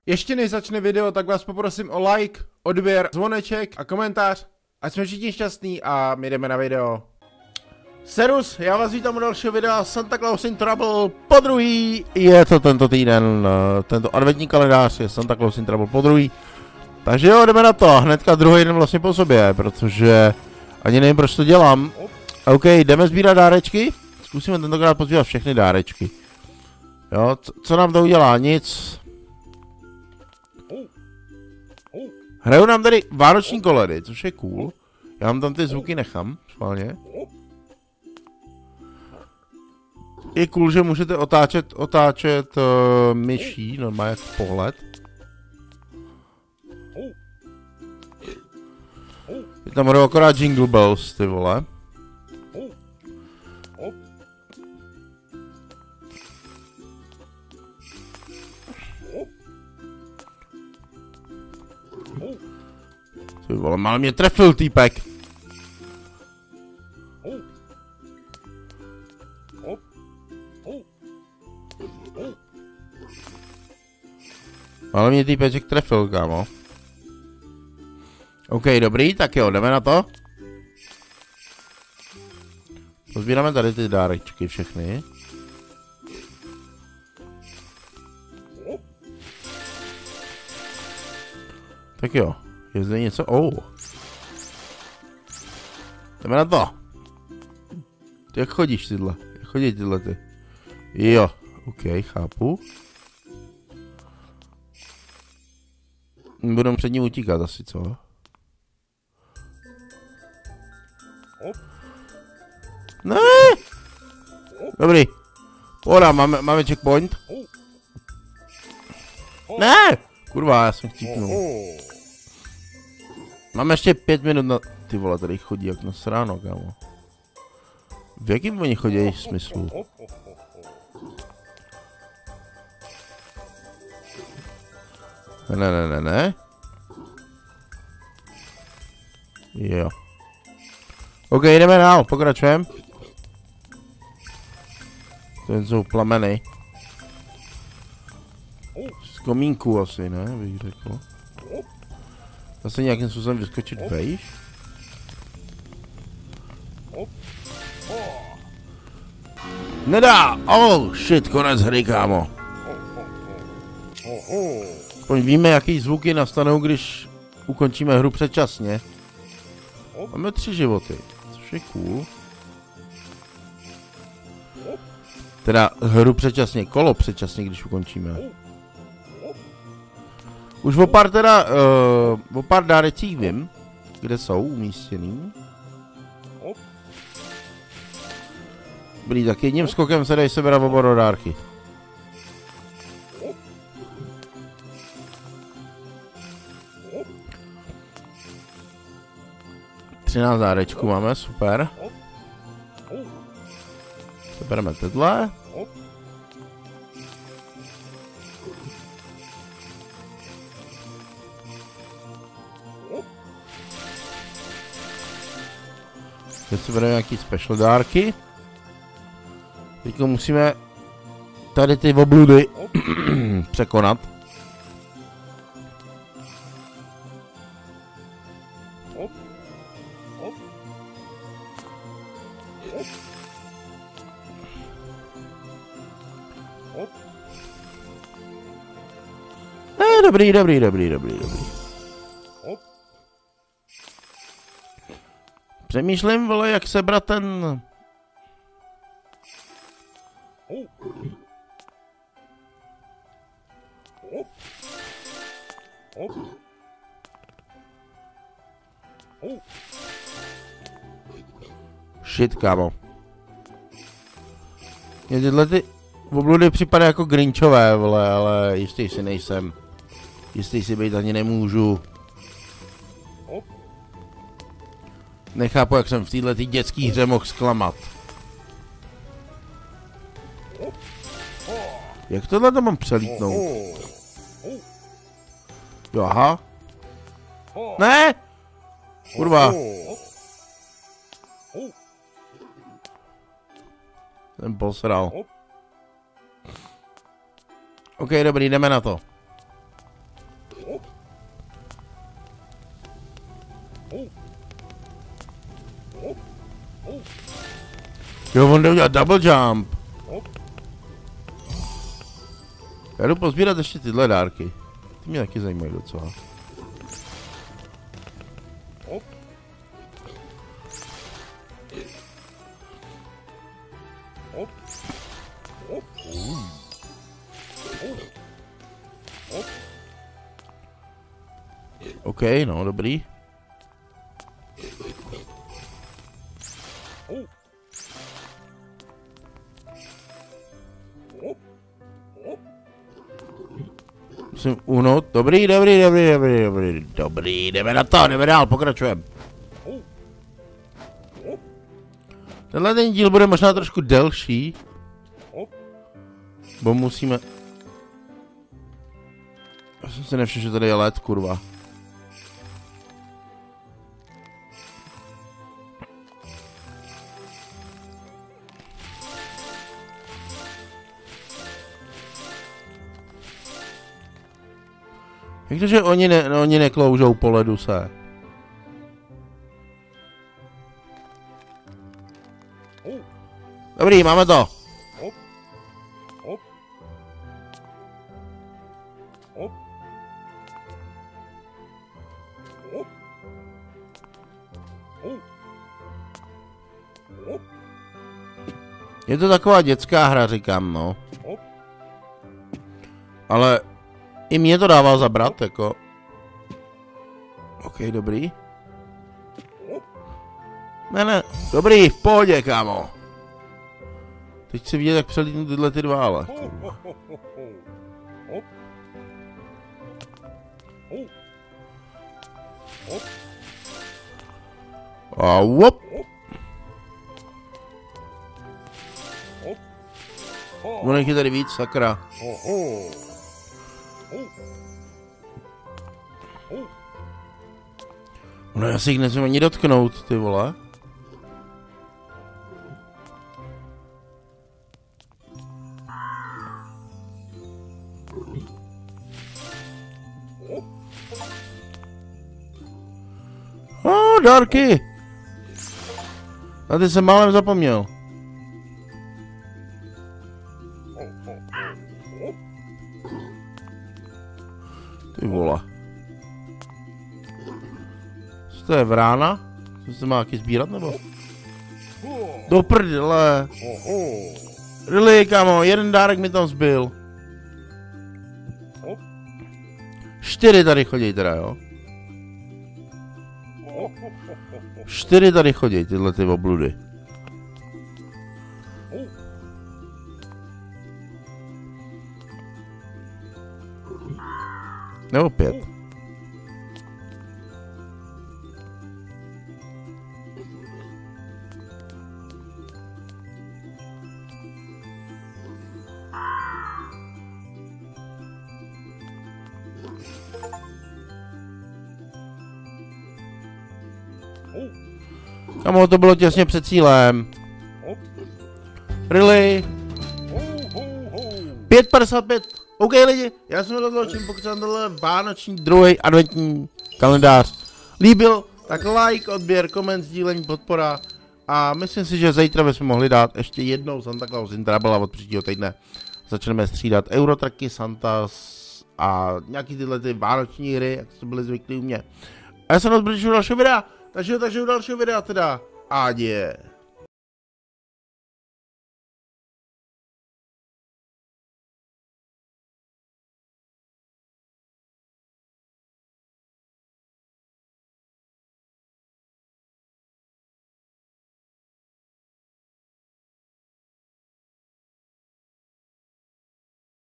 Ještě než začne video, tak vás poprosím o like, odběr, zvoneček a komentář. Ať jsme všichni šťastní a my jdeme na video. Serus, já vás vítám u dalšího videa Santa Claus in Trouble podruhý. Je to tento týden, tento adventní kalendář je Santa Claus in Trouble podruhý. Takže jo, jdeme na to, hnedka druhý den vlastně po sobě, protože ani nevím, proč to dělám. OK, jdeme sbírat dárečky. Zkusíme tentokrát pozbírat všechny dárečky. Jo, co nám to udělá? Nic. Hrajou nám tady vánoční koledy, což je cool. Já vám tam ty zvuky nechám, schválně. Je cool, že můžete otáčet myší, normálně jako pohled. Je tam hrajou akorát Jingle Bells, ty vole. Ty vole, mal mě trefil týpek. Ale mě týpeček trefil, kámo. OK, dobrý, tak jo, jdeme na to. Pozbíráme tady ty dárečky všechny. Tak jo, je zde něco? Jdeme na to. Ty jak chodíš tyhle? Jak chodí tyhle ty? Jo, OK, chápu. Budeme před ním utíkat asi, co? Ne! Dobrý. Pohoda, máme checkpoint. Ne! Kurva, já jsem chcípnul. Máme ještě 5 minut na... Ty vole, tady chodí jak na sráno, kámo. V jakým oni chodí smyslu? Ne. Jo. OK, jdeme dál, pokračujeme. To jsou plameny. Z komínku asi, ne, bych řekl. Zase nějakým způsobem vyskočit vejš. Nedá! Oh shit, konec hry, kámo. Aspoň víme, jaký zvuky nastanou, když ukončíme hru předčasně. Máme 3 životy, což je cool. Teda hru předčasně, kolo předčasně, když ukončíme. Už o pár dárečích vím, kde jsou umístěný. Dobrý, tak jedním skokem se dají sebrat oba dárky. Třináct dárečků máme, super. Sebereme tyhle. Teď si bereme nějaký special dárky. Teď musíme tady ty obludy překonat. Dobrý. Přemýšlím, vole, jak sebrat ten... Shit, kámo. Mně tyhle ty obludy připadají jako Grinchové, vole, ale jistý si nejsem. Jistý si být ani nemůžu. Nechápu, jak jsem v této dětské hře mohl zklamat. Jak tohle to mám přelítnout? Jo, aha. Ne! Kurva. Jsem posral. OK, dobrý, jdeme na to. Jo, on jde udělat double jump. Já jdu pozbírat ještě tyhle dárky. Ty mě taky zajímají docela. OK, no, dobrý. Musím uhnout. Dobrý, jdeme na to, jdeme dál, pokračujeme. Tenhle ten díl bude možná trošku delší. Bo musíme... Já jsem si nevšiml, že tady je led, kurva. Jak to, že oni nekloužou po ledu se? Dobrý, máme to. Je to taková dětská hra, říkám, no. Ale i mě to dává zabrat, jako. OK, dobrý. Ne, dobrý, v pohodě, kámo. Teď chci vidět, jak přelítnu tyhle ty dva, ale. A wop. Ono je tady víc, sakra. No já si jich nesmím ani dotknout, ty vole. Dárky! Na ty jsem málem zapomněl. Ty vole. Co to je, vrána? Co se má taky sbírat, nebo? Do prdele. Really, kámo, jeden dárek mi tam zbyl. 4 tady chodí teda, jo? 4 tady chodí, tyhle ty obludy. Nebo 5. Kamo, to bylo těsně před cílem. Really? 5,55. OK lidi, já jsem rozloučím, pokud se vám tenhle vánoční druhý adventní kalendář líbil, tak like, odběr, koment, sdílení, podpora. A myslím si, že zítra bychom mohli dát ještě jednou Santa Claus in Trouble a od příštího týdne začneme střídat Eurotracky, Santas a nějaký tyhle ty vánoční hry, jak to byly zvyklí u mě. A já se nás budu u dalšího videa, takže u dalšího videa teda. Adě.